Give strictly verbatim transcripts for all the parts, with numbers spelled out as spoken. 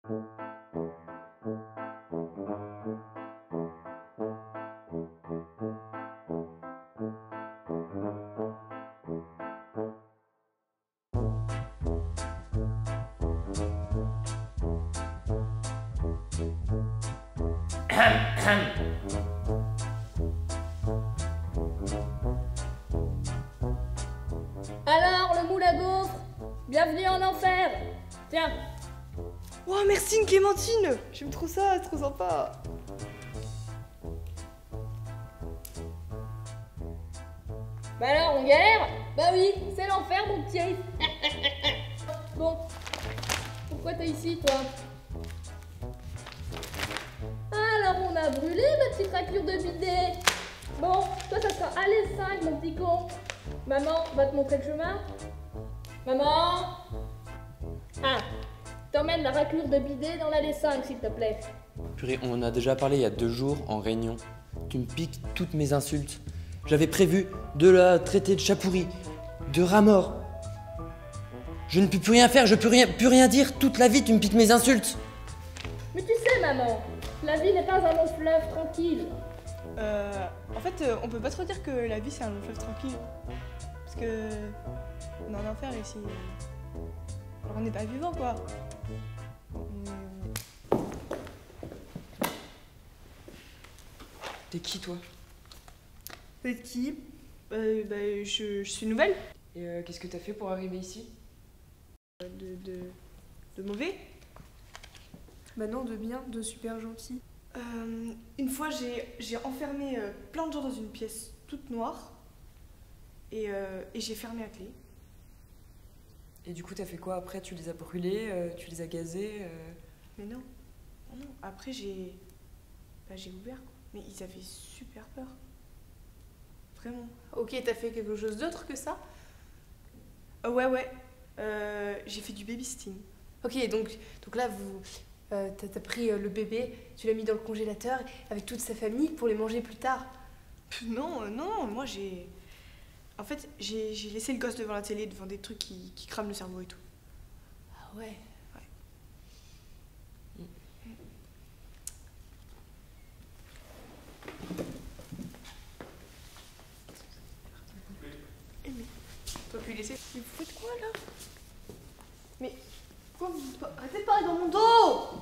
Alors, le moule à gaufres, bienvenue en enfer. Tiens. Oh, merci une clémentine. J'aime trop ça, c'est trop sympa. Bah alors, on galère? Bah oui, c'est l'enfer, mon petit. Bon, pourquoi t'es ici, toi? Alors, on a brûlé ma petite raclure de bidet. Bon, toi, ça sera à l'E cinq, mon petit con. Maman va te montrer le chemin. Maman. Ah, t'emmènes la raclure de bidet dans l'allée cinq, s'il te plaît. Purée, on en a déjà parlé il y a deux jours en réunion. Tu me piques toutes mes insultes. J'avais prévu de la traiter de chat pourri, de rat mort. Je ne peux plus rien faire, je ne peux rien, plus rien dire. Toute la vie, tu me piques mes insultes. Mais tu sais, maman, la vie n'est pas un long fleuve tranquille. Euh, en fait, euh, on peut pas trop dire que la vie c'est un long fleuve tranquille. Parce que on est en enfer ici. Alors on n'est pas vivant quoi. Mais... T'es qui, toi? Vous êtes qui? euh, bah, je, je suis nouvelle. Et euh, qu'est-ce que t'as fait pour arriver ici? De, de, de mauvais? Bah non, de bien, de super gentil. Euh, une fois, j'ai j'ai enfermé euh, plein de gens dans une pièce toute noire et, euh, et j'ai fermé à clé. Et du coup, t'as fait quoi après? Tu les as brûlés, euh, tu les as gazés euh... Mais non, non, non. Après, j'ai bah, j'ai ouvert quoi. Mais ils avaient super peur. Vraiment. Ok, t'as fait quelque chose d'autre que ça? Euh, ouais, ouais. Euh, j'ai fait du babysitting. Ok, donc, donc là, vous, euh, t'as t'as pris euh, le bébé, tu l'as mis dans le congélateur avec toute sa famille pour les manger plus tard. Non, euh, non, moi j'ai... En fait, j'ai j'ai laissé le gosse devant la télé, devant des trucs qui, qui crament le cerveau et tout. Ah ouais. Eh mais, t'aurais pu laisser... Mais vous faites quoi là? Mais, pourquoi vous... Arrêtez de parler dans mon dos!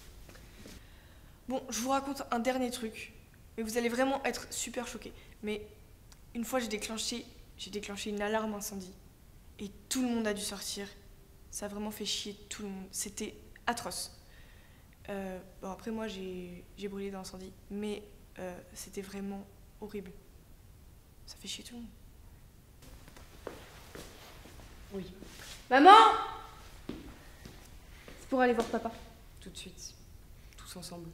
Bon, je vous raconte un dernier truc, mais vous allez vraiment être super choqués. Mais une fois, j'ai déclenché, j'ai déclenché une alarme incendie. Et tout le monde a dû sortir. Ça a vraiment fait chier tout le monde. C'était atroce. Euh, bon, après, moi, j'ai j'ai brûlé dans l'incendie. Mais euh, c'était vraiment horrible. Ça fait chier tout le monde. Oui. Maman! C'est pour aller voir papa. Tout de suite, tous ensemble.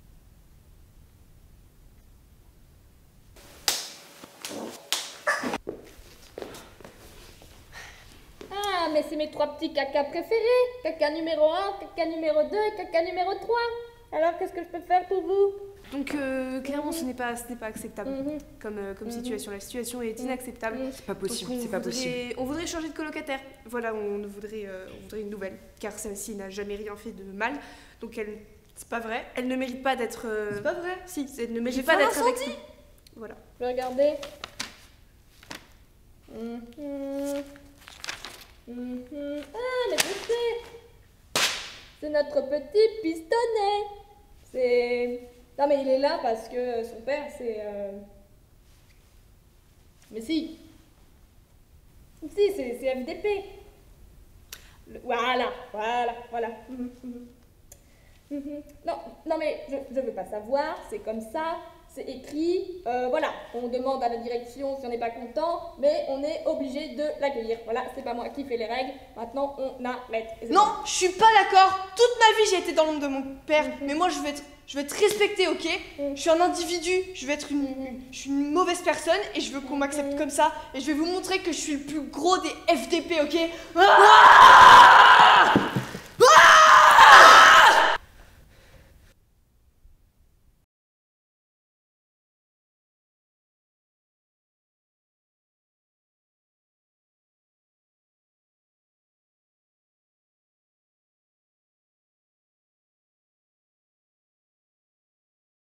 Ah, mais c'est mes trois petits caca préférés. Caca numéro un, caca numéro deux et caca numéro trois. Alors, qu'est-ce que je peux faire pour vous? Donc euh, clairement, ce n'est pas, ce n'est pas acceptable Mhm. comme, euh, comme Mhm. situation. La situation est inacceptable. Mhm. C'est pas possible, Donc, on c'est pas voudrait- possible. On voudrait changer de colocataire. Voilà, on voudrait, euh, on voudrait une nouvelle, car celle-ci n'a jamais rien fait de mal. Donc elle, C'est pas vrai. elle ne mérite pas d'être. euh, C'est pas vrai. Si, elle ne J'ai mérite fait pas un d'être avec incendie. nous. Voilà. Je vais regarder. Mhm. Mhm. Ah, mais je sais. C'est notre petit pistonnet. C'est... Non, mais il est là parce que son père, c'est... euh, Mais si. Si, c'est c'est F D P. Le- Voilà, voilà, voilà. Mhm, mhm. Mhm. Non, non, mais je ne veux pas savoir, c'est comme ça. C'est écrit, euh, voilà, on demande à la direction si on n'est pas content, mais on est obligé de l'accueillir. Voilà, c'est pas moi qui fais les règles, maintenant on arrête. Et c'est Non, tout. je suis pas d'accord. Toute ma vie, j'ai été dans l'ombre de mon père. Mais moi, je veux être, je veux être respectée, ok? Je suis un individu. Je veux être une, une- je suis une mauvaise personne et je veux qu'on m'accepte comme ça. Et je vais vous montrer que je suis le plus gros des F D P, ok? Ah